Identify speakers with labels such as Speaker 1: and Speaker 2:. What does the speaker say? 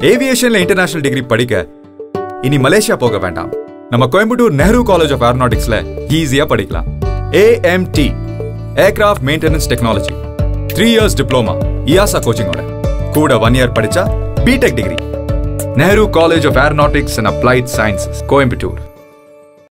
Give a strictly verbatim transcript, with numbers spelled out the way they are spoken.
Speaker 1: ஏவியேஷன்ல international degree படிக்க இனி Malaysia போக வேண்டாம். நம்ம கோயம்புத்தூர் நெஹ்ரு காலேஜ் ஆஃப் ஏரோநாட்டிக்ஸ்ல ஈஸியா படிக்கலாம். A M T aircraft maintenance technology three years diploma இயாசா கோச்சிங்கோட கூட ஒன் இயர் படிச்சா B Tech degree. Nehru college of aeronautics and applied sciences, Coimbatore.